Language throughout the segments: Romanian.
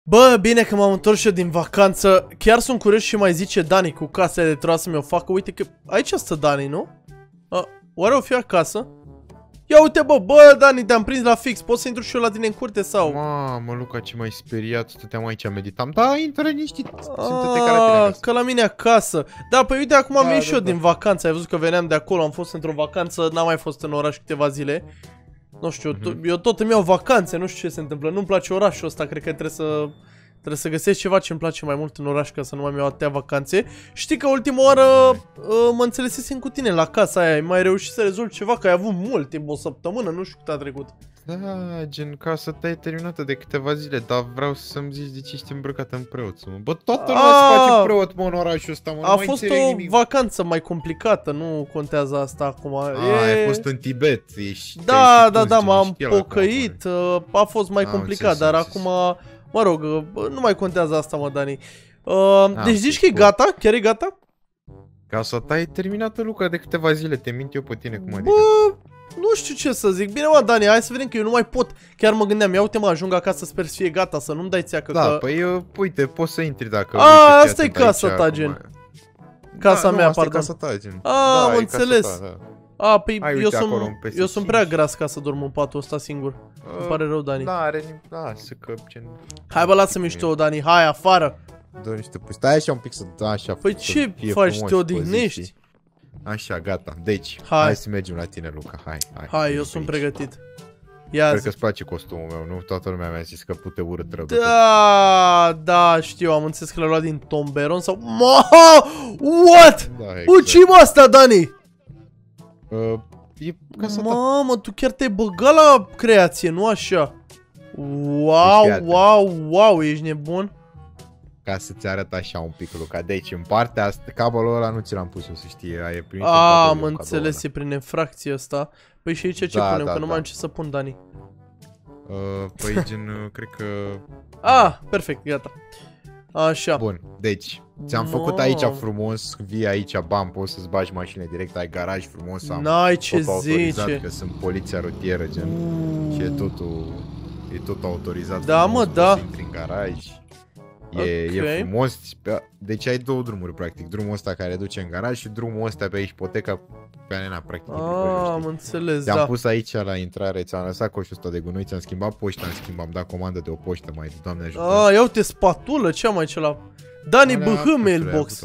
Bă, bine că m-am întors eu din vacanță. Chiar sunt curios și mai zice Dani cu casa de trebuia să mi-o facă. Uite că aici stă Dani, nu? Oare o fi acasă? Ia uite bă, Dani, te-am prins la fix. Poți să intru și eu la tine în curte sau? Mamă, Luca, ce m-ai speriat. Stăteam aici, meditam. Da, intră liniștit. Sunt te care că la mine acasă. Da, păi uite, acum am venit și eu din vacanță. Ai văzut că veneam de acolo, am fost într-o vacanță. N-am mai fost în oraș câteva zile. Nu știu, eu tot îmi iau vacanțe, nu știu ce se întâmplă. Nu-mi place orașul ăsta, cred că trebuie să găsesc ceva ce îmi place mai mult în oraș ca să nu mai iau atâtea vacanțe. Știi că ultima oară mă înțelesesem cu tine la casa aia, ai mai reușit să rezolvi ceva, că ai avut mult timp, o săptămână, nu știu cât a trecut. Da, gen, casa ta e terminată de câteva zile, dar vreau să-mi zici de ce ești îmbrăcat în preot. Bă, toată lumea se face preot, mă, în orașul ăsta, mă, a fost o vacanță mai complicată, nu contează asta acum. Ai fost în Tibet, ești... Da, m-am pocăit, a fost mai complicat, dar acum... Mă rog, nu mai contează asta, mă, Dani. Deci zici că e gata? Chiar e gata? Casa ta e terminată, Luca, de câteva zile. Te mint eu pe tine, cum adică? Bă, nu știu ce să zic. Bine, mă, Dani, hai să vedem că eu nu mai pot. Chiar mă gândeam, ia uite, mă, ajung acasă, sper să fie gata, să nu-mi dai țeacă. Da, păi, uite, poți să intri dacă... Asta e casa ta, gen. Casa mea, pardon. Casa ta, gen. Am înțeles. Păi eu sunt prea gras ca să dorm în patul ăsta singur. Îmi pare rău, Dani. Lasă că... Hai, bă, lasă mișto, Dani, hai, afară. Dă niște pui. Stai așa un pic să... Așa. Păi ce faci? Te odihnești? Așa, gata. Deci, hai să mergem la tine, Luca. Hai, eu sunt pregătit. Sper că-ți place costumul meu, nu? Toată lumea mi-a zis că pute urât rău. Da, știu, am înțeles că l-a luat din Tomberon sau... What? Ce-i asta, Dani? Mamă, tu chiar te-ai băgat la creație, nu așa? Wow, ești nebun? Ca să-ți arăt așa un pic, Luca. Deci, în partea asta, cabelul ăla nu ți l-am pus, să știi. Ai primit am înțeles, e prin infracție asta. Păi și aici ce punem? Că nu mai am ce să pun, Dani. Păi, gen, cred că... Perfect, gata. Așa. Bun, deci, ți-am făcut aici frumos, vii aici, bam, poți să-ți bagi mașinile direct, ai garaj frumos, N-ai ce zice. Că sunt poliția rutieră, gen, și e totul autorizat. Da, mă, da. Să intri în garaj. E frumos, deci ai două drumuri, practic, drumul ăsta care duce în garaj și drumul ăsta pe ipoteca pe anena, practic. Am înțeles, da. Te-am pus aici la intrare, ți-am lăsat coșul ăsta de gunoi, ți-am schimbat poșta, am dat comandă de o poștă, mai Doamne ajută. Ia uite, spatulă, ce am aici la... Dani BH Mailbox.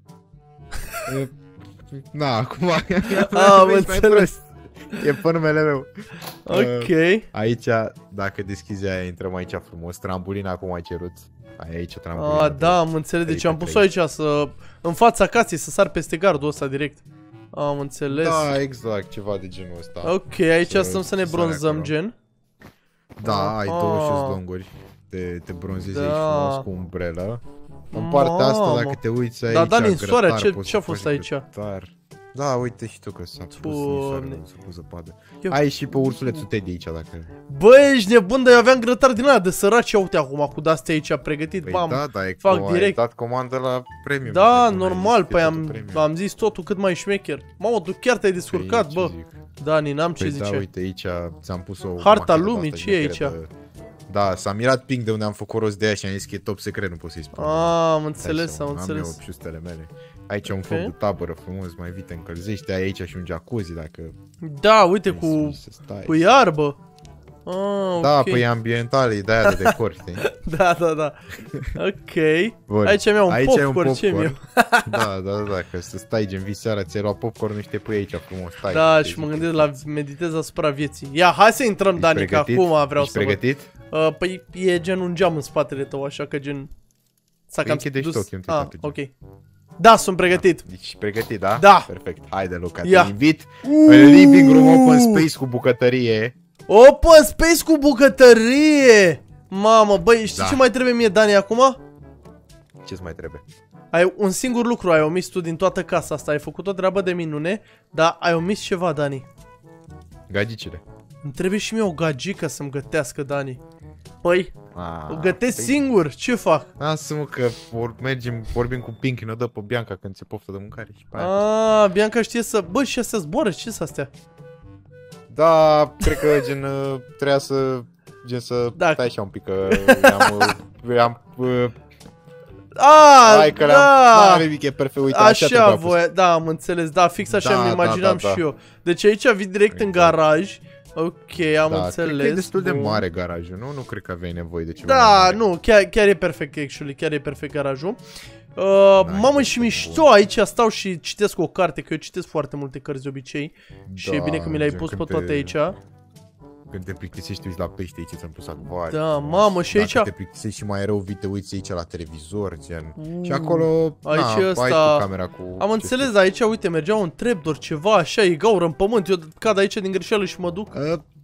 Na, acum... Am înțeles. E pe numele meu. Ok. Aici, dacă deschizi aia, intrăm aici frumos. Trambolina acum ai cerut. Ai aici o trambolină. Da, am înțeles. Deci am pus-o aici în fața casei să sar peste gardul ăsta direct. Am înțeles. Da, exact, ceva de genul ăsta. Ok, aici stăm să ne bronzăm, gen. Da, ai două șezlonguri. Te bronzezi aici frumos cu umbrelă. În partea asta, dacă te uiți aici, Dani, în soare, ce a fost aici? Da, uite și tu că s-a pus zăpadă. Ai și pe ursulețul Teddy aici, dacă... Bă, ești nebun, dar eu aveam grătar din ăla de săraci, uite acum cu de-astea aici pregătit, bam, fac direct. Ai dat comandă la premium. Da, normal, păi am zis totul cât mai șmecher. Mamă, tu chiar te-ai descurcat, bă. Dani, n-am ce zice. Da, uite, aici ți-am pus o... Harta lumii, ce e aici? Da, s-a mirat Pink de unde am făcut rost de aia și am zis că e top secret, nu pot să-i spun. Am înțeles, am înțeles. Am eu obșustele mele. Aici un foc de tabără frumos, mai vite încălzește, ai aici și un jacuzzi dacă... Da, uite, cu iarbă. Da, păi ambiental, e de-aia de decor, știi? Da. Ok. Bun. Aici mi-au un popcorn, ce mi-au? Da, că să stai gen vii seara, ți-ai luat popcorn și te pui aici frumos, stai. Da, și mă gândesc la meditez asupra vieții. Ia, hai să intrăm, Dani, că acum vreau să văd. Ești pregătit? Păi e gen un geam în spatele tău, așa că gen... S-a cam dus. Ok. Da, sunt pregătit. Deci pregătit, da? Da. Perfect. Haide, Luca, te invit în living room open space cu bucătărie. Open space cu bucătărie! Mamă, băi, știi ce mai trebuie mie, Dani, acum? Ce-ți mai trebuie? Ai un singur lucru, ai omis tu din toată casa asta. Ai făcut o treabă de minune, dar ai omis ceva, Dani. Gagicile. Îmi trebuie și mie o gagică să-mi gătească, Dani. Păi, o gătesc singur, ce fac? Lasă-mă că vorbim cu Pink, ne dă pe Bianca când ți-e poftă de mâncare și pe aia. Bianca știe să... Bă, și astea zboară, ce sunt astea? Da, cred că gen trebuia să stai așa un pic, că am... Ah, hai că da! nimic, e perfect, uite, așa voia, da, am înțeles, da, fix așa da, mi imaginam da. și eu. Deci aici vii direct în garaj. Ok, am înțeles. Cred că e destul de mare garajul, nu? Nu cred că aveai nevoie de ceva Da, nu, chiar e perfect, actually, chiar e perfect garajul. Mamă, și mișto, aici stau și citesc o carte, că eu citesc foarte multe cărți de obicei. Și e bine că mi le-ai pus pe toate aici. Când te plictisești, uiți la pește, aici ți-am pus acvariu. Da, mamă, și aici... Dacă te plictisești și mai rău, vii, te uiți aici la televizor, gen. Și acolo, aici ai tu camera cu... Am înțeles, aici, uite, mergea un trapdoor, ceva așa, e gaură în pământ, eu cad aici din greșeală și mă duc.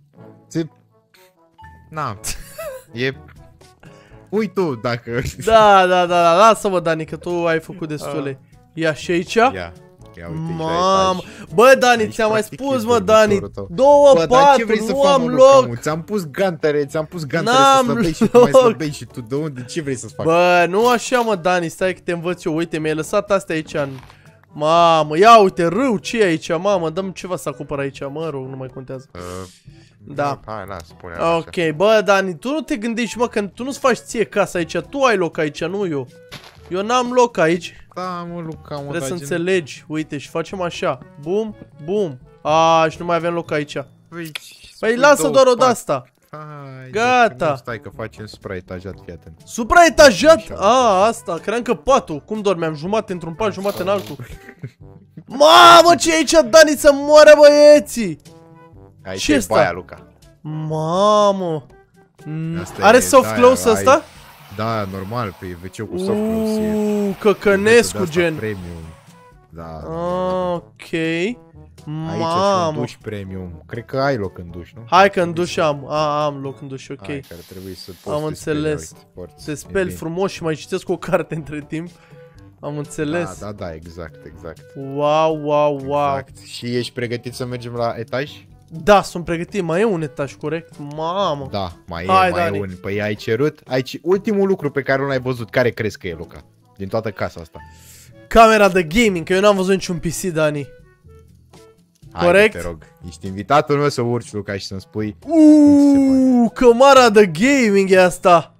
Na, e... Ui tu, dacă... Da, lasă-mă, Dani, că tu ai făcut destule. Ia și aici? Ia uite, mamă, bă, Dani, ți-am mai spus, mă, Dani, 2-4, nu am loc. Ți-am pus gantere, să slăbești și tu mai slăbești și tu de unde, ce vrei să-ți fac? Bă, nu așa, mă, Dani, stai că te învăț eu, uite, mi-ai lăsat astea aici în... Mamă, ia uite, râu, ce e aici, mamă, dăm ceva să acopăr aici, mă rog, nu mai contează. Da. Hai, spune ok, bă, Dani, tu nu te gândești, mă, că tu nu-ți faci ție casa aici, tu ai loc aici, nu eu. Eu n-am loc aici. Da, mă, Luca, mă, trebuie să înțelegi, uite, și facem așa. Bum, bum. A, și nu mai avem loc aici. Păi lasă doar o de-asta. Gata. Stai că facem supraetajat, fii atent. Supraetajat? A, asta, cream că patul. Cum dormeam? Jumate într-un pat, jumate în altul. Mamă, ce e aici, Dani, să moară băieții! Aici e baia, Luca. Mamă. Are soft close ăsta? Da, normal, pe WC-ul cu soft close. Căcănescu, gen. Premium. Da. Ok. Aici și un duș premium. Cred că ai loc în duș, nu? Hai că în duș am loc în duș, ok. Hai, care trebuie să poți. Am înțeles. Te speli frumos și mai citesc o carte între timp. Am înțeles. Da, exact. Wow. Exact. Și ești pregătit să mergem la etaj? Da, sunt pregătit. Mai e un etaj, corect? Mamă. Da, mai e un. Păi ai cerut. Aici ultimul lucru pe care nu l-ai văzut. Care crezi că e, Luca? Din toată casa asta. Camera de gaming, că eu n-am văzut niciun PC, Dani. Corect? Te rog. Ești invitatul meu să urci, Luca, și să-mi spui. Camera de gaming e asta.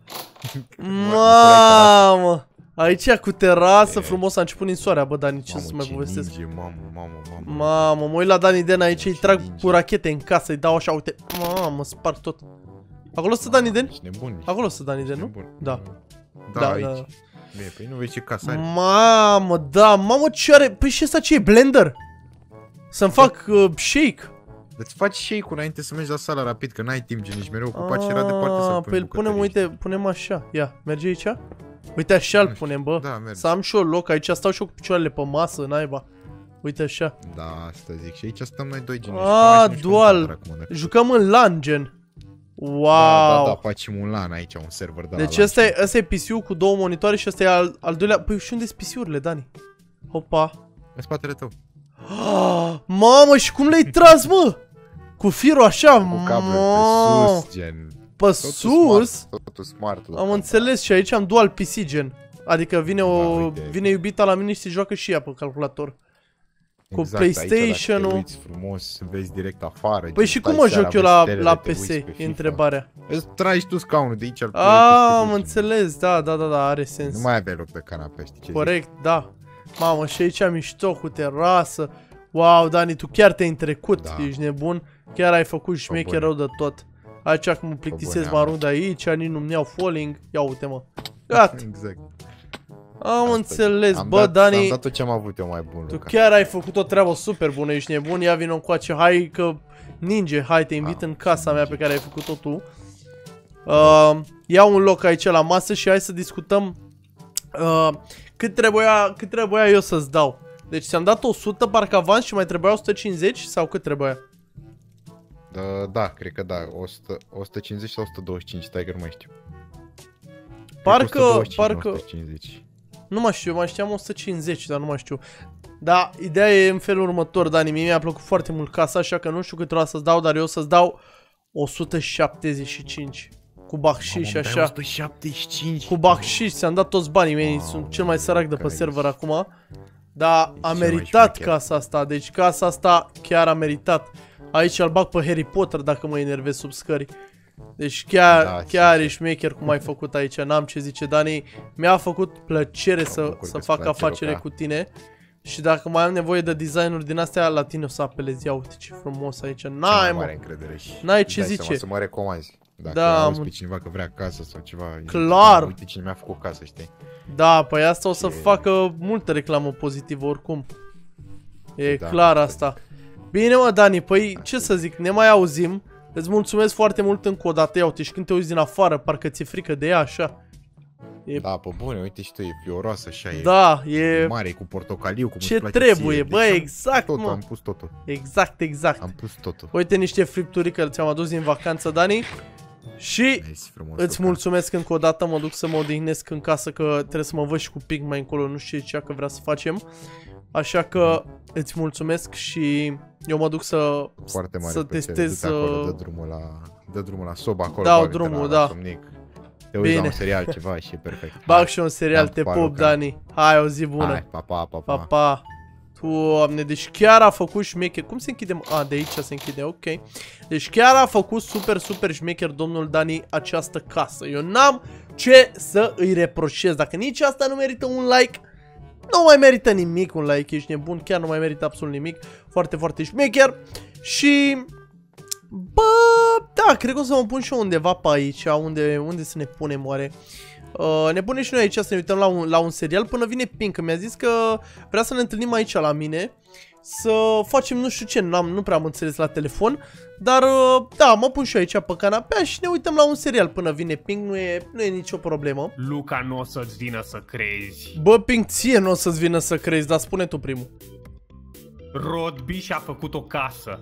Mamă. Aici cu terasă, frumos, a început ninsoarea, bă, Dani, ce să mai povestesc. Mamă, mă uit la Dani Den aici, îi trag cu rachete în casă, îi dau așa, uite. Mamă, sparg tot. Acolo stă Dani Den? Acolo stă Dani Den, nu? Da. Da, aici. Bine, păi nu vezi ce casă are. Mamă, da, mamă, ce are? Păi și ăsta ce e? Blender? Să-mi fac shake. Îți faci shake-ul înainte să mergi la sală rapid, că n-ai timp, gen, nici mereu ocupat și era departe să-l pui. Păi îl punem, uite, punem așa. Ia, merge aici? Uite așa îl punem, bă. Da, merge. Să am și eu loc, aici stau și eu cu picioarele pe masă, naiba. Uite așa. Da, asta zic. Și aici stăm noi doi, gen. Dual. Jucăm în LAN, gen. Wow. Da, facem un LAN aici, un server de la deci ăsta e PC-ul cu două monitoare și ăsta e al doilea. Păi și unde-s PC-urile, Dani? Hopa. În spatele tău. Mamă, și cum le-ai tras, mă? Cu firul așa, cu cablul pe sus, gen. Pe sus? Totul smart. Am înțeles și aici am dual PC, gen. Adică vine iubita la mine și se joacă și ea pe calculator. Cu PlayStation-ul. Te uiți frumos, vezi direct afară. Păi și cum mă joc eu la PC? E întrebarea. Îți tragi tu scaunul de aici. Am înțeles, da, are sens. Nu mai aveai loc pe canapea, știi ce? Corect, da. Mamă, și aici mișto cu terasă. Wow, Dani, tu chiar te-ai întrecut, ești nebun. Chiar ai făcut șmecher rău de tot. Aici când mă plictisesc, mă arunc de aici, nici nu-mi iau falling. Ia uite, mă. Gata. Exact. Am înțeles, bă, Dani. Am dat tot ce am avut eu mai bun, tu chiar ai făcut o treabă super bună, ești nebun. Ia vină încoace, hai că ninge, hai, te invit în casa mea pe care ai făcut-o tu. Ia un loc aici la masă și hai să discutăm cât trebuia eu să-ți dau. Deci ți-am dat 100 parcă avans și mai trebuia 150 sau cât trebuia? Da, cred că da, 150 sau 125, stai că nu mai știu. Parcă... 150. Nu mai știu, mai știam 150, dar nu mai știu. Da, ideea e în felul următor, Dani, mie mi-a plăcut foarte mult casa, așa că nu știu cât trebuia să-ți dau, dar eu o să-ți dau 175. Cu bacșiș, așa. 175? Cu bacșiș, ți-am dat toți banii mei, sunt cel mai sărac de pe server acum. Dar a meritat casa asta, deci casa asta chiar a meritat. Aici îl bag pe Harry Potter dacă mă enervez sub scări. Deci chiar ești șmecher cum ai făcut aici, n-am ce zice, Dani. Mi-a făcut plăcere să fac afacere cu tine. Și dacă mai am nevoie de design-uri din astea, la tine o să apelez. Ia uite ce frumos aici. N-ai, mă. N-ai ce zice. Să mă recomanzi. Dacă auzi pe cineva că vrea casă sau ceva. Clar. Uite cine mi-a făcut casă, știi? Da, păi asta o să facă multă reclamă pozitivă oricum. E clar asta. Bine, mă, Dani, păi ce să zic, ne mai auzim. Îți mulțumesc foarte mult încă o dată. Ia uite, și când te uiți din afară, parcă ți-e frică de ea, așa. Da, pe bune, uite și tu, e fioroasă așa, da, e mare, cu portocaliu, cum ce trebuie, bă, exact, tot, mă. am pus totul. Exact. Am pus totul. Uite niște fripturi că ți-am adus din vacanță, Dani. Și îți mulțumesc încă o dată, mă duc să mă odihnesc în casă, că trebuie să mă văd și cu Pink mai încolo, nu știu ce că vrea să facem. Așa că îți mulțumesc și eu mă duc să testez. Acolo, dă drumul la soba acolo. Dau drumul, da. Te uiți la un serial ceva și e perfect. Bag și un serial, te pup, Dani. Hai, o zi bună. Hai, pa. Pa. Doamne, deci chiar a făcut șmecher. Cum se închide? De aici se închide, ok. Deci chiar a făcut super șmecher domnul Dani această casă. Eu n-am ce să îi reproșez. Dacă nici asta nu merită un like, nu mai merită nimic un like, ești nebun. Chiar nu mai merită absolut nimic. Foarte șmecher. Și... bă, da, cred că o să mă pun și eu undeva pe aici. Unde să ne punem oare? Ne punem și noi aici să ne uităm la un serial până vine Pink. Mi-a zis că vrea să ne întâlnim aici la mine, să facem nu știu ce, nu prea am înțeles la telefon. Dar da, mă pun și eu aici pe canapea și ne uităm la un serial până vine Pink, nu e nicio problemă. Luca, nu o să-ți vină să crezi. Bă, Pink, ție nu o să-ți vină să crezi, dar spune tu primul. Rodby și-a făcut o casă.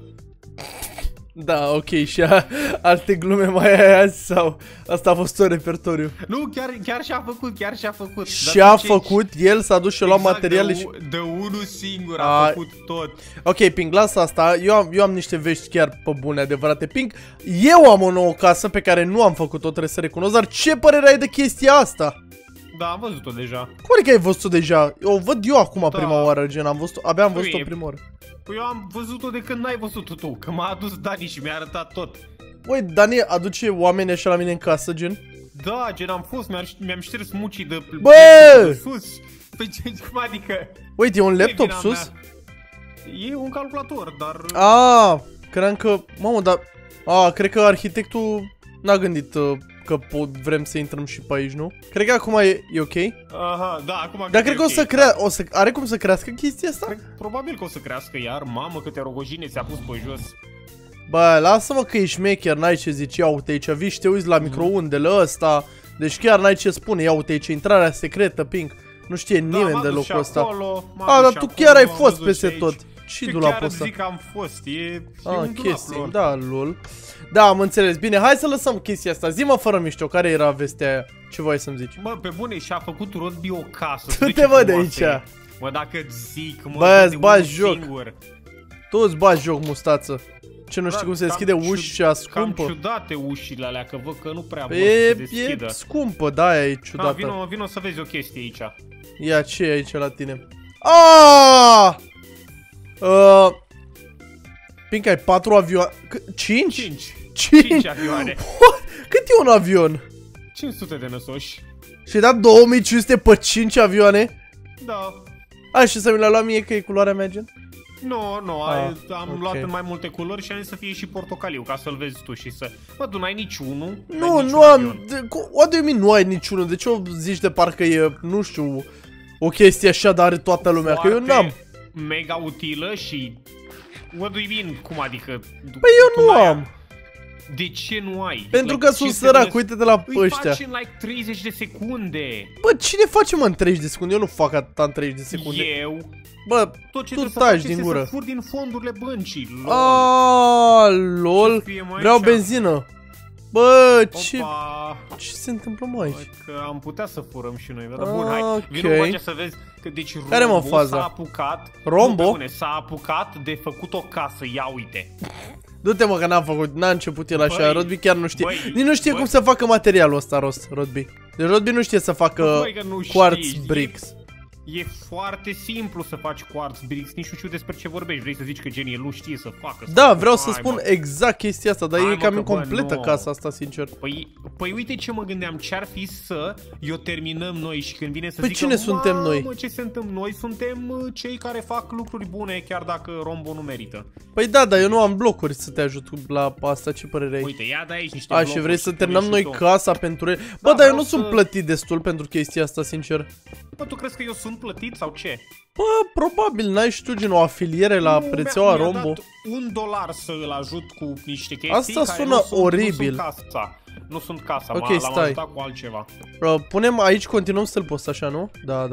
Da, ok, și alte glume mai ai azi sau asta a fost tot repertoriu? Nu, chiar și-a făcut. Și-a făcut, el s-a dus și a luat materiale și... de unul singur a făcut tot. Ok, Pink, lasă asta, eu am niște vești chiar pe bune, adevărate, Pink. Eu am o nouă casă pe care nu am făcut-o, trebuie să recunosc, dar ce părere ai de chestia asta? Da, am văzut-o deja. Cum adică ai văzut-o deja? O văd eu acum prima oară, gen, abia am văzut-o prima oară. Păi eu am văzut-o de când n-ai văzut-o tu, că m-a adus Dani și mi-a arătat tot. Băi, Dani aduce oameni așa la mine în casă, gen? Da, gen, am fost, mi-am șters mucii de sus. Păi cum adică? Uite, e un laptop sus? E un calculator, dar... Cream că... Mamă, dar... cred că arhitectul n-a gândit că vrem să intrăm și pe aici, nu? Cred că acum e ok? Aha, da, acum... Dar cred că are cum să crească chestia asta? Probabil că o să crească iar. Mamă, câte rogojine ți-a pus pe jos. Bă, lasă-mă că ești șmecher, n-ai ce zici. Ia uite aici, vii și te uiți la microundele ăsta. Deci chiar n-ai ce spune. Ia uite aici, intrarea secretă, Pink. Nu știe nimeni de locul ăsta. Dar tu chiar ai fost peste tot. Și dulapul ăsta. Chiar zic că am fost, e un chestii, da, lol. Da, am înțeles. Bine, hai să lăsăm chestia asta. Zi-mă fără mișto, care era vestea aia? Ce voiai să-mi zici? Bă, pe bune, și-a făcut Rodby o casă. Tu te văd aici. Mă, dacă-ți zic, mă, bă, îți bagi joc. Tu îți bagi joc, mustață. Ce, nu știi cum se deschide ușa scumpă? Cam ciudate ușile alea, că văd că nu prea vor să se deschidă. E scumpă, da, e ciudată. Vino să vezi o chestie aici. Ia, ce e aici la tine? Pink, ai 4 avioane. 5? 5 avioane. Cât e un avion? 500 de năsoși. Și ai dat 2500 pe 5 avioane? Da. Hai, și să mi l-a luat mie că e culoarea mea, gen? Nu, am luat în mai multe culori și am zis să fie și portocaliu, ca să-l vezi tu și să... Bă, tu n-ai niciunul? Nu am... What do you mean nu ai niciunul? De ce o zici de parcă e, nu știu, o chestie așa, dar are toată lumea? Că eu n-am. Mega utilă și... What do you mean? Cum adică? Păi eu nu am. De ce nu ai? Pentru că sunt sărac, uite-te la ăștia. Îi faci în like 30 de secunde. Bă, cine face mă în 30 de secunde? Eu nu fac atâta în 30 de secunde. Eu? Bă, tot ce tu taci din gură. Să furi din fondurile băncii. Lol. Vreau benzină. Bă, ce se întâmplă mai aici? Că am putea să furăm și noi. Dar bun, hai, vino să vezi că deci Rombo s-a apucat. Rombo? S-a apucat de făcut o casă, ia uite. Du-te mă că n-a început el așa, Rodby chiar nu știe. Nici nu știe cum să facă materialul ăsta, Rodby. Deci Rodby nu știe să facă quartz bricks. E foarte simplu să faci quartz bricks, nici nu știu despre ce vorbești. Vrei să zici că genii nu știe să facă? Da, vreau să spun exact chestia asta, dar e cam incompletă casa asta, sincer. Păi uite ce mă gândeam, ce-ar fi să o terminăm noi și când vine să zică, cine suntem noi? Ce suntem noi? Suntem cei care fac lucruri bune, chiar dacă Rombo nu merită. Păi da, dar eu nu am blocuri să te ajut la asta, ce părere ai? Uite, ia de aici niște blocuri. Și vrei să terminăm noi casa pentru el? Bă, dar eu nu sunt plătit destul pentru chestia asta, sincer. Bă, tu crezi că eu sunt plătit sau ce? Bă, probabil, n-ai și tu gen o afiliere la prețeaua Rombo? $1 să îl ajut cu niște chestii. Asta sună oribil. Nu sunt casa, okay, l-am ajutat cu altceva. Punem aici, continuăm să-l post așa, nu? Da.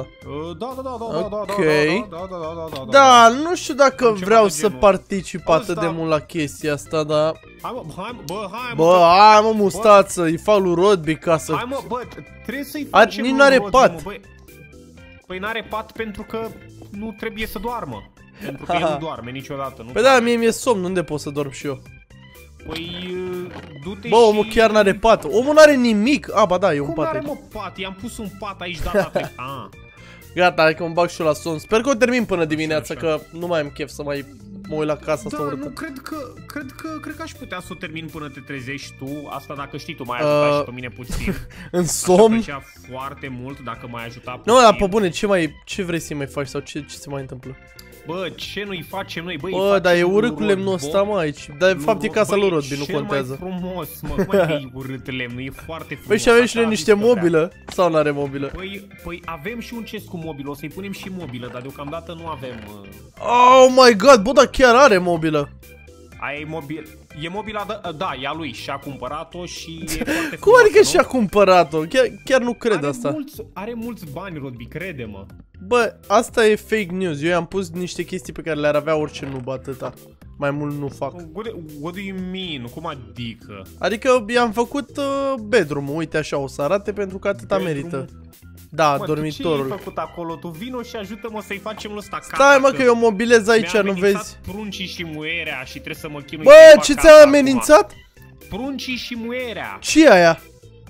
Da, nu știu dacă vreau să particip atât de mult la chestia asta, dar... Hai mă, mustață, îi fac lui Rodby ca să... Hai mă, bă, trebuie să-i facem nici n-are pat. Păi n-are pat pentru că nu trebuie să doarmă. Pentru că el nu doarme niciodată. Păi da, mie mi-e somn, unde pot să dorm și eu? Păi, du-te. Bă, omul chiar n-are pat. Omul n-are nimic. Ba da, e un pat aici. Cum n-are mă pat? I-am pus un pat aici data trecută. Gata, hai că mă bag și eu la somn. Sper că o termin până dimineața, că nu mai am chef să mai mă uit la casa asta urâtă. Da, nu, cred că aș putea să o termin până te trezești tu. Asta dacă știi, tu m-ai ajutat și pe mine puțin. În somn? Aș aprecia foarte mult dacă m-ai ajutat puțin. Nu, dar pe bune, ce vrei să mai faci sau ce se mai întâmplă? Bă, ce nu-i facem noi? Bă, dar e urât cu lemnul ăsta, mă, aici. Dar de fapt e casa lui Rodby, nu contează. Cel mai frumos, mă, cum e urât lemnul? E foarte frumos. Păi și avem și noi niște mobilă? Sau n-are mobilă? Păi avem și un chest cu mobilă, o să-i punem și mobilă, dar deocamdată nu avem... Oh my god, bă, dar chiar are mobilă. Aia e mobil... E mobila, da, e a lui și-a cumpărat-o și e foarte frumoasă, cum adică și-a cumpărat-o? Chiar nu cred asta. Are mulți bani, Rodby, crede-mă. Bă, asta e fake news. Eu i-am pus niște chestii pe care le-ar avea orice noob, atâta. Mai mult nu fac. What do you mean? Cum adică? Adică i-am făcut bedroom-ul, uite așa, o să arate pentru că atâta merită. Da, mă, dormitorul. Ce ai făcut acolo? Tu vino și ajută-mă să-i facem ăsta casa. Stai mă că eu mobilez aici, nu vezi? Pruncii și muierea și trebuie să mă chinui. Bă, ce ți-a amenințat? Pruncii și muierea. Ce e aia?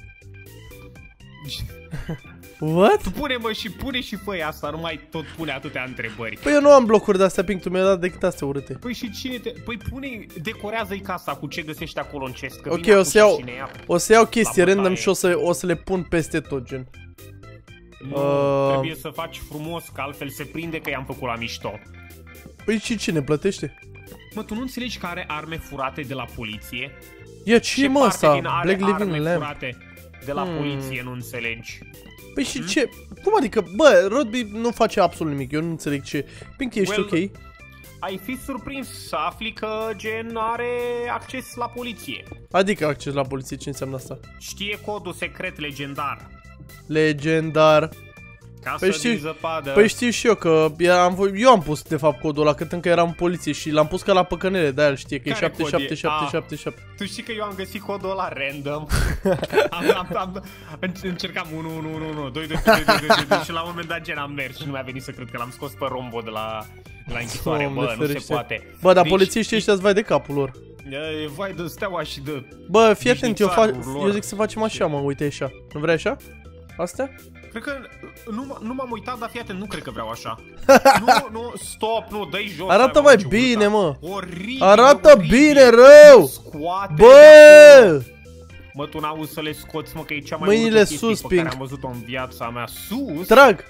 What? Tu pune și fă asta, nu mai tot pune atâtea întrebări. Păi eu nu am blocuri de-astea, Pink, tu mi-ai dat decât astea urâte. Păi și cine te... Păi decorează-i casa cu ce găsești acolo în chest. Ok, o să iau chestii random și o să le pun peste tot, gen. Nu, trebuie să faci frumos, că altfel se prinde că i-am făcut la mișto. Păi și cine plătește? Mă, tu nu înțelegi că are arme furate de la poliție? Ia ce mă ăsta? Black Living Lamb furate de la poliție, nu înțelegi? Păi și ce? Cum adică? Bă, Rodby nu face absolut nimic, eu nu înțeleg ce. Pink, ești ok? Ai fi surprins să afli că gen are acces la poliție. Adică acces la poliție, ce înseamnă asta? Știe codul secret legendar. Legendar. Păi știu și eu că eu am pus de fapt codul ăla cât încă eram în poliție și l-am pus ca la păcănele, de-aia îl știe că e 7777. Tu știi că eu am găsit codul ăla random. Încercam 1 2 și la un moment dat gen am mers și nu mi-a venit să cred că l-am scos pe Rombo de la închisoare. Bă, nu se poate. Bă, dar polițiștii ăștia îți vai de capul lor. Vai de steaua și de... Bă, fii atent, eu zic să facem așa, mă, uite așa. Nu vrei așa? Astea? Cred că nu m-am uitat, dar fii atent, nu cred că vreau așa. Nu, stop, nu, dă-i jos. Arată mai bine, mă. Oribil. Arată bine, rău. Bă! Mă, tu n-auzi să le scoți, mă, că e cea mai multă chestie pe care am văzut-o în viața mea. Sus! Trag!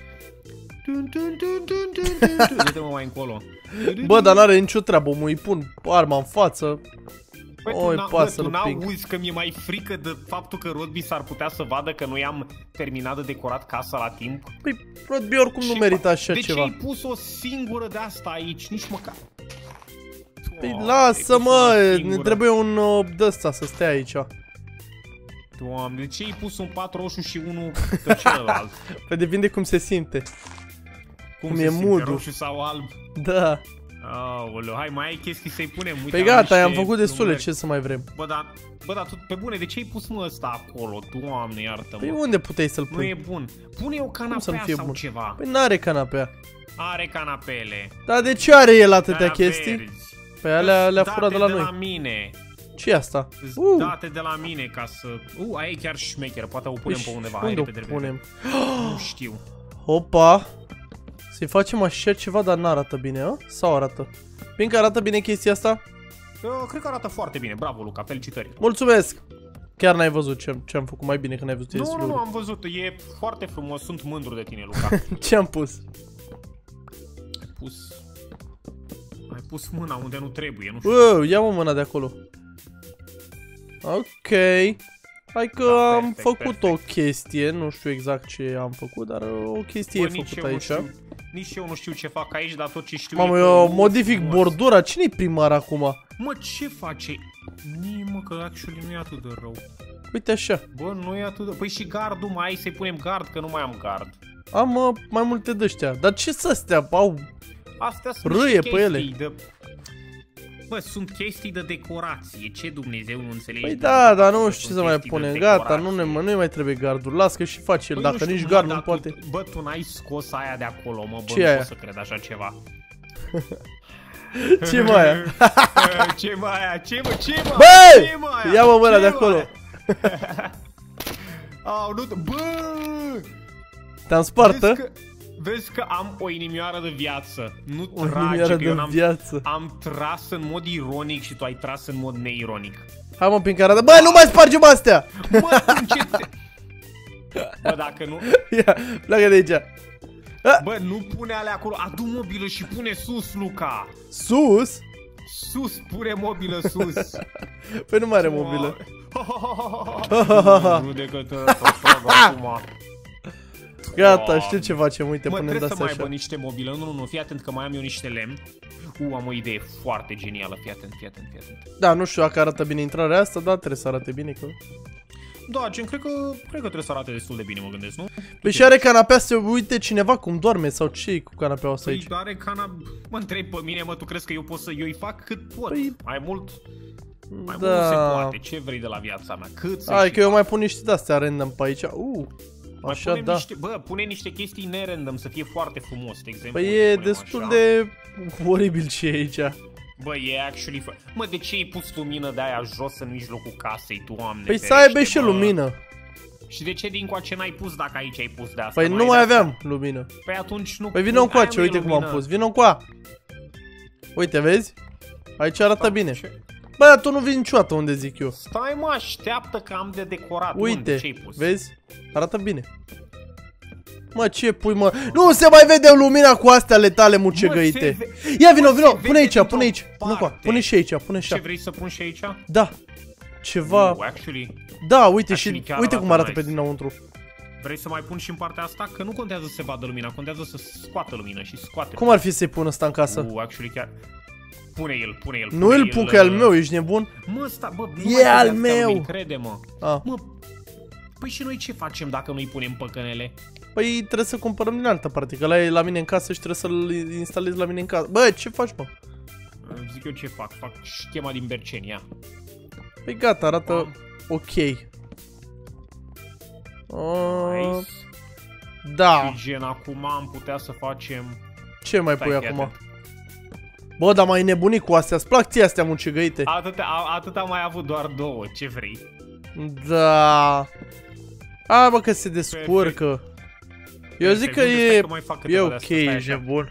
Uite-mă mai încolo. Bă, dar n-are nicio treabă, mă, îi pun arma în față. Băi, tu n-auzi că mi-e mai frică de faptul că Rodby s-ar putea să vadă că noi am terminat de decorat casa la timp? Păi, Rodby oricum nu merită așa ceva. De ce ai pus o singură de asta aici? Nici măcar... Păi lasă, mă, ne trebuie un de-ăsta să stea aici. Doamne, de ce ai pus un pat roșu și unul pe celălalt? Păi depinde cum se simte. Cum e mood-ul? Roșu sau alb? Da. Aoleu, hai, mai ai chestii să-i punem. Păi gata, am făcut destule, ce să mai vrem? Bă, dar tu, pe bune, de ce ai pus mă ăsta acolo? Doamne, iartă-mă. Păi unde puteai să-l pui? Nu e bun. Pune o canapea sau ceva. Păi n-are canapea. Are canapele. Dar de ce are el atâtea chestii? Păi alea le-a furat de la noi. De la mine. Ce e asta? Date de la mine ca să... aia e chiar șmecheră, poate o punem pe undeva. Unde o punem? Nu știu. Opa, Să-i facem așa ceva, dar n-arată bine, a? Sau arată? Fiindcă arată bine chestia asta? Eu cred că arată foarte bine. Bravo, Luca, felicitări. Mulțumesc! Chiar n-ai văzut ce am făcut mai bine că n-ai văzut. Nu, am văzut. E foarte frumos. Sunt mândru de tine, Luca. Ce am pus? Ai pus mâna unde nu trebuie, nu știu. Ia-mă mâna de acolo. Ok. Hai că am făcut o chestie, nu știu exact ce am făcut, dar o chestie e făcută aici. Nici eu nu știu ce fac aici, dar tot ce știu Mamă, eu modific bordura, cine-i primar acum? Mă, ce face? Mă, că actually nu e atât de rău. Uite așa. Bă, nu e atât de... Păi și gardul, mai ai să-i punem gard, că nu mai am gard. Am mai multe de-astea, dar ce s-astea? Au astea sunt râie pe ele. De... Bă, sunt chestii de decorație, ce Dumnezeu nu înțelegi? Păi da, dar nu știu ce să mai punem, gata, nu mai trebuie gardul, las că și face el, păi dacă nici gard nu poate. Bă, tu n-ai scos aia de acolo, mă, bă, ce nu pot să cred așa ceva. Ce mai aia? Ce mai aia? Ce mai? Băi! Ia-mă mâna de acolo. Au, nu, bă! Te-am spart, Vezi că am o inimioară de viață. Nu o trage, că eu viață. am tras în mod ironic și tu ai tras în mod neironic. Hai mă, prin care... Bă, nu mai spargem astea! Mă, ce te... Bă, dacă nu... Ia, pleacă de aici. Bă, nu pune alea acolo. Adu mobilă și pune sus, Luca. Sus? Sus, pune mobilă sus. Păi nu mai are mobilă. Nu decât acum. Gata, știu ce facem, uite, punem de-astea așa. Mă, trebuie să mai aibă niște mobilă, nu, fii atent că mai am eu niște lemn. Am o idee foarte genială, fii atent. Da, nu știu dacă arată bine intrarea asta, dar trebuie să arate bine, că... Da, gen, cred că trebuie să arate destul de bine, mă gândesc, nu? Păi și are canapea să uite cineva cum doarme sau ce cu canapeaua asta aici? Păi are mă întrebi pe mine, mă, tu crezi că eu pot să... Eu îi fac cât pot, păi... mai mult nu se poate, ce vrei de la viața mea, cât să... Hai că eu mai pun niște de-astea random pe aici, așa, da. Pune niște chestii nerandom, să fie foarte frumos, de exemplu. Păi e destul de oribil ce e aici. Bă, e actually... Mă, de ce ai pus lumină de aia jos în mijlocul casei, Doamne? Păi să aibă și lumină. Și de ce din coace n-ai pus dacă aici ai pus de asta? Păi nu mai aveam lumină. Păi atunci nu... Păi vină încoace, uite cum am pus, vină încoa. Uite, vezi? Aici arată bine. Bă, dar tu nu vii niciodată unde zic eu. Stai mă, așteaptă că am de decorat. Uite, vezi? Arată bine. Mă, ce pui, mă? Nu se mai vede lumina cu astea ale tale mucegăite. Ia, vino, pune aici, pune aici. Pune și aici, pune și aici. Ce vrei să pun și aici? Da. Ceva. Da, uite și uite cum arată pe dinăuntru. Vrei să mai pun și în partea asta? Că nu contează să se vadă lumina, contează să scoată lumina și scoate. Cum ar fi să-i pun ăsta în casă? Actually chiar... Pune el. Nu îl pun, că e al meu, ești nebun? Mă, bă, e al meu! Crede-mă. Mă, păi și noi ce facem dacă nu-i punem păcănele? Păi trebuie să cumpărăm din altă parte, că ăla e la mine în casă și trebuie să-l instalezi la mine în casă. Bă, ce faci, mă? Zic eu ce fac schema din Bercenia. Păi gata, arată ok. Nice. Da. Și gen acum am putea să facem... Ce mai pui acum? Bă, dar mai nebunit cu astea, îți plac ție astea mucegăite? Atât am mai avut, doar două, ce vrei? Da. A, bă, că se descurcă. Eu zic că e ok, e bun.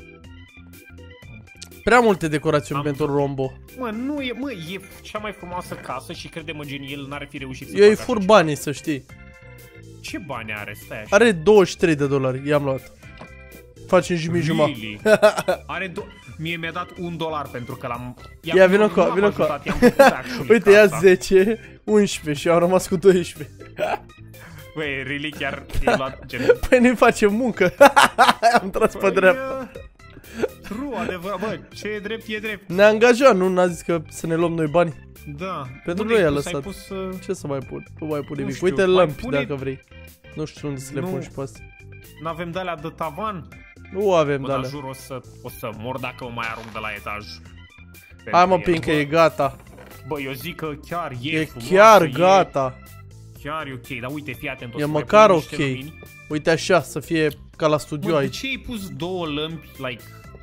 Prea multe decorațiuni pentru Rombo. Mă, nu e, mă, e cea mai frumoasă casă și crede-mă, gen, el n-ar fi reușit să eu îi fur banii, să știi. Ce bani are? Stai așa. Are $23, i-am luat. Facem jumătate. Are mie mi-a dat $1 pentru că l-am... Ia, vină cu uite, ia 10, 11 și au rămas cu 12. Băi, really, chiar i-ai luat gen... Păi ne facem muncă. Am tras pe dreapta. True, adevărat, bă, ce e drept, e drept. Ne-a angajat, nu? N-a zis că să ne luăm noi bani. Da. Pentru noi i-a lăsat. Ce să mai pun? Nu mai pun nimic. Uite lămpi dacă vrei. Nu știu unde să le pun și pe astea. N-avem de-alea de tavan? Nu avem de-alea. Dar jur o să mor dacă mă mai arunc de la etaj. Hai mă, Pink, că e gata. Bă, eu zic că chiar e frumoasă, chiar gata. Chiar e ok, dar uite, fii atent, o e să măcar ok. Uite așa, să fie ca la studio aici. De ce ai pus două lămpi, like...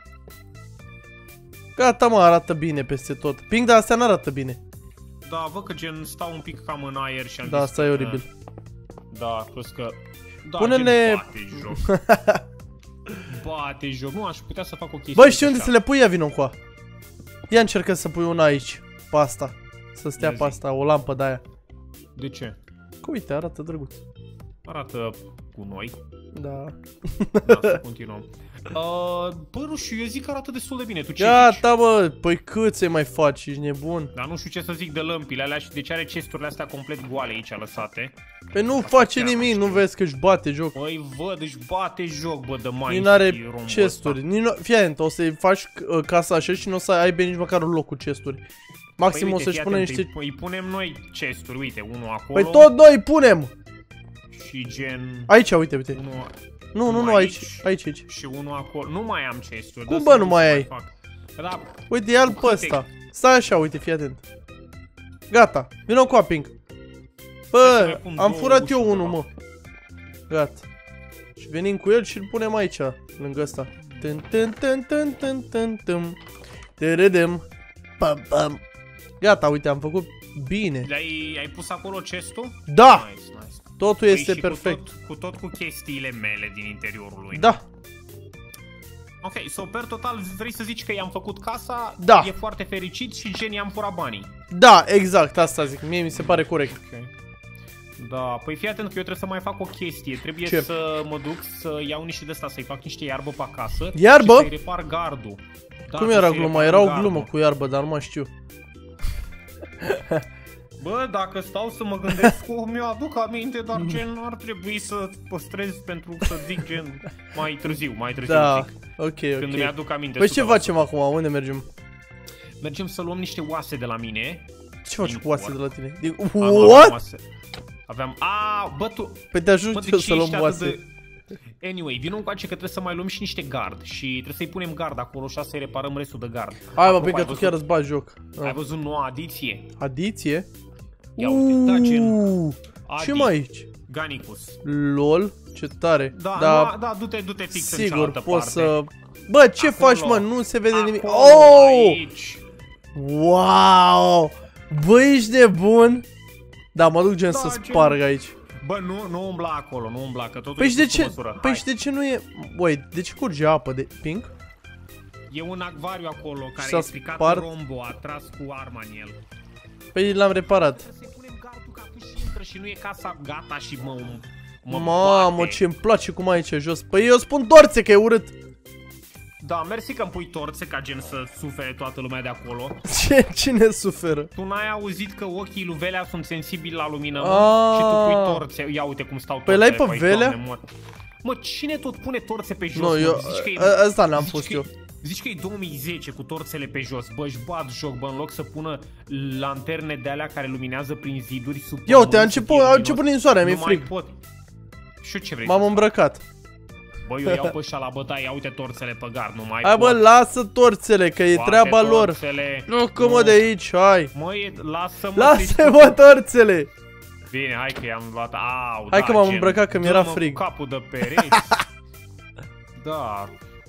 Gata, mă, arată bine peste tot. Pink, dar astea n-arată bine. Da, văd că gen stau un pic cam în aer și am da, asta e oribil. Da, plus că... Da, pune-ne... bate joc. Nu, aș putea să fac o chestie. Băi, știi unde să le pui? Ia vino încoa. Ia încercă să pui una aici. Pe asta. Să stea pe asta, o lampă de aia. De ce? Că uite, arată drăguț. Arată cu noi. Da. Da, să continuăm. Bă, nu știu, eu zic că arată destul de bine. Tu ce Gata, bă, păi cât să-i mai faci, ești nebun? Dar nu știu ce să zic de lămpile alea și de ce are chesturile astea complet goale aici lăsate. Păi nu face nimic, nu vezi că își bate joc. Băi, văd, își bate joc, bă, de mai. Nici n-are chesturi. Fii atent, o să-i faci casa așa și nu o să aibă nici măcar un loc cu chesturi. Maxim păi, o să-și pună niște... Îi punem noi chesturi, uite, unul acolo. Păi tot noi punem! Și gen... Aici, uite, uite. Nu, aici. Și unul acolo. Nu mai am chesturi. Cum bă nu mai ai? Da. Uite, ia-l pe ăsta. Stai așa, uite, fii atent. Gata, vină cu Apink. Bă, am furat eu unul, mă. Gata. Și venim cu el și îl punem aici, lângă ăsta. Tărădăm. Pam, pam. Gata, uite, am făcut bine. Ai pus acolo chestul? Da! Nice. Totul este perfect. Cu tot cu chestiile mele din interiorul lui. Da. Ok, so per total vrei să zici că i-am făcut casa, da. E foarte fericit și gen i-am furat banii. Da, exact, asta zic, mie mi se pare corect. Ok. Da, păi fii atent că eu trebuie să mai fac o chestie. Trebuie să mă duc să iau niște de asta, să-i fac niște iarbă pe acasă. Iarbă? Și să-i repar gardul. Da, cum era gluma? Era o glumă cu iarbă, dar nu mai știu. Bă, dacă stau să mă gândesc, mi-aduc aminte, dar gen ar trebui să păstrez pentru să zic gen mai târziu da, zic. Ok. Când mi-aduc aminte. Păi ce facem acum? Unde mergem? Mergem să luăm niște oase de la mine. Ce faci cu oase de la tine? What? Aveam... bă, tu... Păi te ajut eu să luăm oase. Anyway, vină încoace că trebuie să mai luăm și niște gard. Și trebuie să-i punem gard acolo și să-i reparăm restul de gard. Hai mă, pentru că tu chiar îți bagi joc. Ai văzut noua adiție? Adiție? Ia uite, da, gen... Ce mai aici? Ganicus. LOL, ce tare. Da, du-te fix în cealaltă parte. Sigur, să... Bă, ce faci, mă? Nu se vede nimic. Aici. Wow! Bă, ești nebun? Da, mă duc gen să sparg aici. Bă, nu umbla acolo, nu umbla, că totul păi e sub măsură. Păi și de ce nu e... Băi, de ce curge apă de pink? E un acvariu acolo care e stricat Rombo, a tras cu arma în el. Păi l-am reparat. Să-i punem gardul ca și intră și nu e casa gata și mă mamă, ce-mi place cum ai aici jos. Păi eu spun torțe, că e urât. Da, mersi că îmi pui torțe ca gen să sufere toată lumea de acolo. Cine suferă? Tu n-ai auzit că ochii lui Velea sunt sensibili la lumină, și tu pui torțe. Ia uite cum stau torțele. Păi l-ai pe Velea? Mă, cine tot pune torțe pe jos? Nu, eu, ăsta n-am pus eu. Zici că e 2010 cu torțele pe jos. Bă, își bat joc, bă, în loc să pună lanterne de alea care luminează prin ziduri sub pământ. Ia uite, a început din soare, mi-e frig. Și ce vrei? M-am îmbrăcat. Bă, eu iau pe ăștia la bătaie, ia uite torțele pe gard, nu mai hai bă, lasă torțele, că e treaba lor. Nu, că mă de aici, hai. Mă, lasă-mă. Lasă-mă torțele. Bine, hai că i-am luat, hai că m-am îmbrăcat, că mi-era frig. Capul de pereți. Da.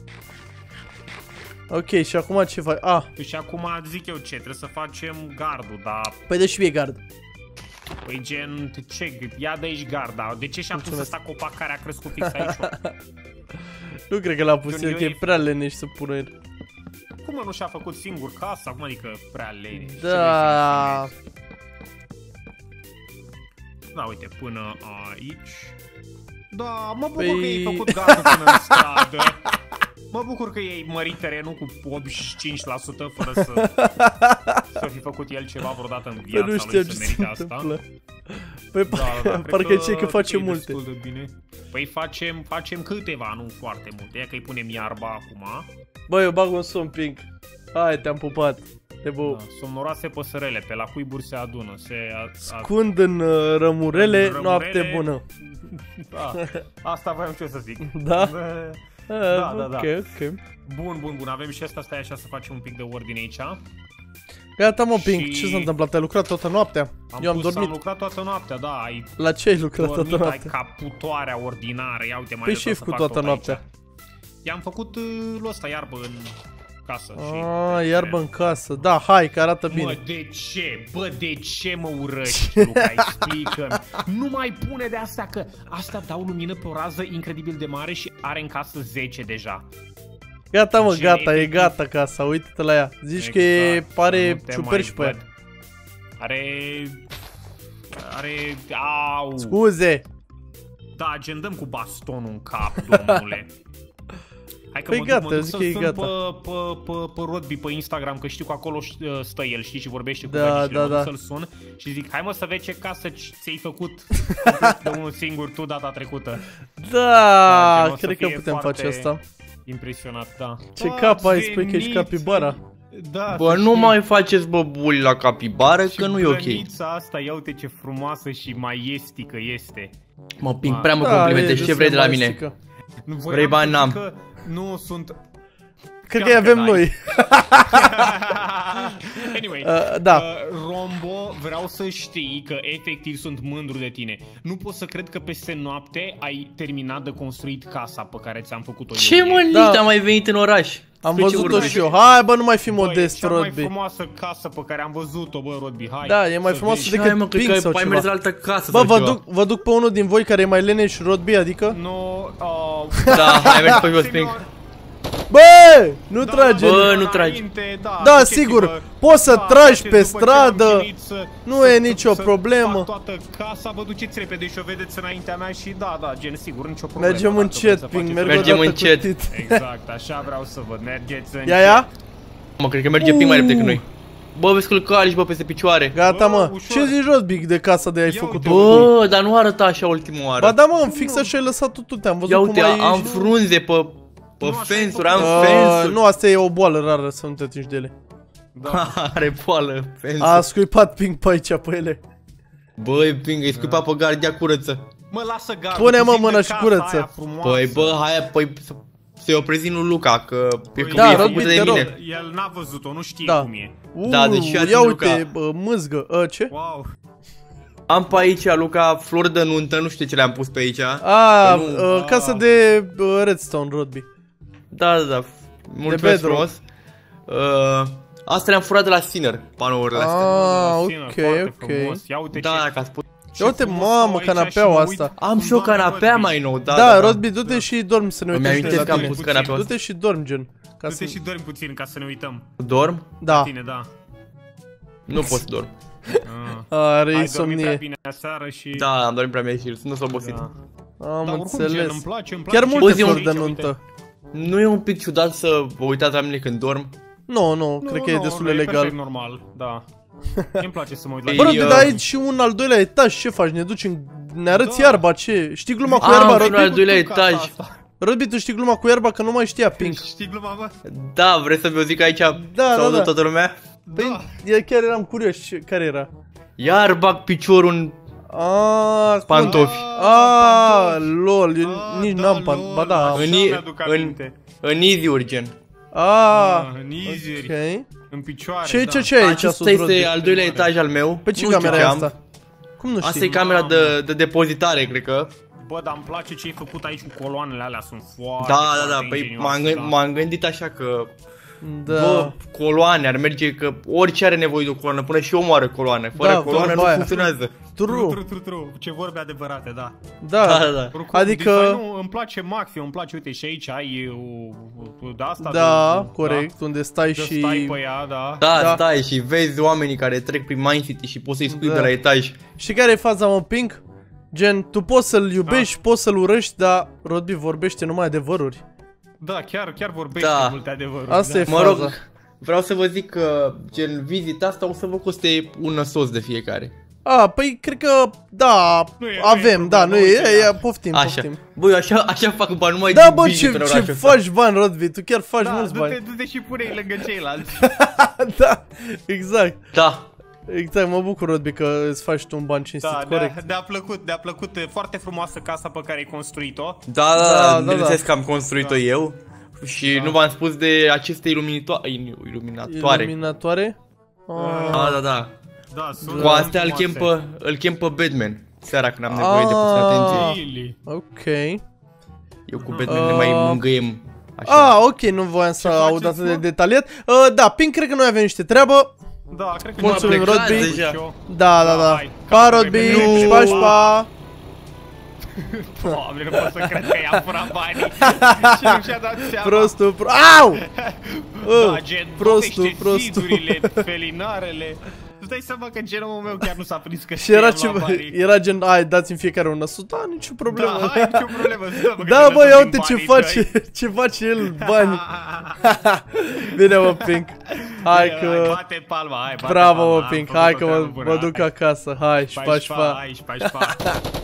Ok, și acum ce faci? Păi și acum zic eu ce, trebuie să facem gardul, dar... Păi de și fie gard. Păi gen, ce, ia de aici garda, de ce și-am pus ăsta copac care a crescut fix aici? Nu cred că l-a pus el, că e prea leneș să pună el. Cum nu și-a făcut singur casa? Acum adică prea leneș. Da. Da, uite, până aici. Da, mă bucur că ai făcut gardul până în stradă. Mă bucur că ei mărit terenul cu 85% fără să fi făcut el ceva vreodată în viața lui să merite asta. Păi parcă ce că face multe. De bine. Păi facem câteva, nu foarte multe. Ia că îi punem iarba acum. Bă, eu bag un somn pink. Hai, te-am pupat. Da, somnoroase păsărele, pe la cuiburi se adună. Scund în rămurele, noapte bună. Da, asta voiam ce să zic. Da? Da. Ok. Bun, avem și asta, stai așa să facem un pic de ordine aici. Gata mă, Pink, ce s-a întâmplat? Ai lucrat toată noaptea? Eu am dormit. Am lucrat toată noaptea, da. La ce ai lucrat toată noaptea? Ai ca putoarea ordinară, ia uite mai păi și cu toată noaptea. I-am făcut ăsta iarbă în casă. Iarbă în casă. Da, hai, că arată bine. Mă, de ce? Bă, de ce mă urăști, Luca? Explică-mi. Nu mai pune de asta, că asta dau lumină pe o rază incredibil de mare și are în casă 10 deja. Gata, mă, gata, e gata casa, uite-te la ea. Zici că pare ciuperci pe ea. Are... Au! Scuze! Da, agendăm cu bastonul în cap, domnule. Hai că păi gata, zic că e gata. Pe Rodby pe Instagram, că știu că acolo stă el, știi, și vorbește cu da. să-l sun și zic, hai mă să vezi ce casă ți-ai făcut de unul singur tu data trecută. Da, cred că putem face asta. Impresionat, da. Ce cap ai, spui că ești capibara? Da, bă, nu mai faceți băbuli la capibară, că nu e ok. Și asta, ia uite ce frumoasă și maiestică este. Mă ping prea mult complimente, ce vrei de la mine? Vrei bani, n-am. Nu sunt... Cred că avem noi. Anyway, da. Rombo, vreau să știi că efectiv sunt mândru de tine. Nu pot să cred că peste noapte ai terminat de construit casa pe care ți-am făcut-o eu. Ce mă, nici am mai venit în oraș. Am văzut-o și eu. Hai, bă, nu mai fi modest, Rodby. Rodby. E cea mai frumoasă casă pe care am văzut-o, bă, Rodby, hai. Da, e mai frumoasă decât Pink sau ceva. Mers la altă casă. Bă, vă duc pe unul din voi care e mai leneș, Rodby, adică? Nu, da, hai, mergi pe jos, Pink. Bă, nu trage. Bă, nu tragi. Da, sigur, poți să tragi pe stradă, nu e nicio problemă. Toată casa, vă duceți repede și o vedeți înaintea mea și da, gen, sigur, nicio problemă. Mergem încet, Ping, mergem încet. Exact, așa vreau să văd, mergeți încet. Ia? Mă, cred că merge Ping mai repede decât noi. Bă, vezi că-l calici, bă, peste picioare. Gata, mă. Ce zici, Rodby, de casa de ai făcut-o? Bă, dar nu arăta așa ultima oară. Ba da, mă, fix așa ai lăsat tu, te-am văzut cum ai... Ia uite, am frunze pe fensuri, am fensuri. Nu, asta e o boală rară, să nu te atingi de ele. Are boală, fensuri. A scuipat Ping pe aici, pe ele. Băi, Ping, ai scuipat pe gardea, curăță. Mă, lasă gardul. Pune-mă mâna și curăță. Păi, bă, hai, păi, să-i oprezi lui Luca, că da, Rodby, te rog. El n-a văzut-o, nu știe cum e. Da, deci ia uite, mâzgă, ce? Wow. Am pe aici, Luca, flori de nuntă, nu știu ce le-am pus pe aici. Casă de redstone, Rodby. Da, mulțumesc frumos. Asta le-am furat de la Sinner, panourile astea. Ok. Ia uite da, că a spus. Ia uite, mamă, canapeaua asta. Am și o canapea mai nou, da, Rodby, du-te și dormi să ne uităm. Mi-am amintesc că am pus canapeaua asta. Du-te și dormi, gen. Du-te și dormi puțin ca să ne uităm. Dorm? Da. Tine, da. Nu pot să dorm. Are insomnie. Ai dormit prea bine aseară și... Da, am dormit prea bine și nu s-a obosit. Am înțeles. Îmi place. Chiar multe flori de nuntă. Nu e un pic ciudat să vă uitați la mine când dorm? Nu, cred că e destul de legal. Perfect normal, da. Îmi place să mă uit la Bă, Rodby, dar ai și un al doilea etaj, ce faci? Ne arăți iarba, ce? Știi gluma cu iarba, Rodby? Al doilea etaj. Rodby, tu știi gluma cu iarba, că nu mai știa Pink. Știi gluma, bă? Da, vrei să mi-o zic aici? Da. toată lumea? Păi, chiar eram curios, care era? Iar bag piciorul în pantofi. Lol, eu nici n-am pantofi. Ba da. În easy urgen. În easy. Ok. În picioare, ce e aici sus, Acesta este al doilea etaj al meu. Pe ce camera e asta? Cum nu știi? Asta e camera de depozitare, cred că. Bă, dar îmi place ce ai făcut aici cu coloanele alea, sunt foarte Da, păi m-am gândit așa că... Da. Bă, coloane, ar merge că orice are nevoie de o coloană, până și omul are coloane. Fără coloană nu funcționează. True. Ce vorbe adevărate, da. Da. Adică... Îmi place maxim, îmi place, uite, și aici ai de asta. Da, corect, unde stai și... Stai pe ea, da. Da, stai și vezi oamenii care trec prin Mine City și poți să-i scui de la etaj. Și care e faza, mă, Pink? Gen, tu poți să-l iubești, poți să-l urăști, dar Rodby vorbește numai adevăruri. Da, chiar vorbește multe adevăruri. Asta e faza. Mă rog, vreau să vă zic că, gen, vizita asta o să vă coste un năsos de fiecare. Păi cred că, da, avem, poftim. Băi, eu așa fac bani, numai da, bă, ce faci bani, Rodby, tu chiar faci mulți bani. Du-te și pune-i lângă ceilalți. Da, exact. Da. Exact, mă bucur, Rodby, că îți faci tu un ban cinstit, corect. De-a plăcut, foarte frumoasă casa pe care ai construit-o. Da, bineînțeles că am construit-o eu. Și nu v-am spus de aceste iluminatoare. Iluminatoare? Da. Cu astea îl chem pe Batman seara când am nevoie de puțin atenție. Ok. Eu cu Batman ne mai mângâiem Ah, ok, nu voiam să aud atât de detaliat. Da, Pink, cred că noi avem niște treabă. Da, cred că mulțumim, Rodby. deja. Da. Pa, Rodby, pa. Doamne, nu pot să cred că i-a furat banii. Și nu și-a dat seama. Prostul, au! Da, gen, prostul. Zidurile, felinarele. Îți dai seama că genomul meu chiar nu s-a prins că și era gen, hai, dați-mi fiecare un 100, nicio problemă. Da, hai, nicio problemă. Da, bă, ia uite ce face el, bani. Bine, mă, Pink. Hai că... Bate palma, hai, bate bravo, palma. Mă, Pink, hai că mă duc acasă. Hai, șpa. Hai, șpa.